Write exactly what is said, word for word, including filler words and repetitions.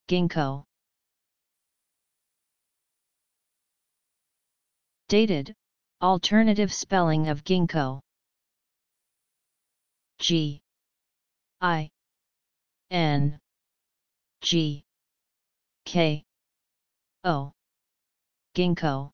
Gingko. Dated, alternative spelling of gingko. G I N G K O. Gingko.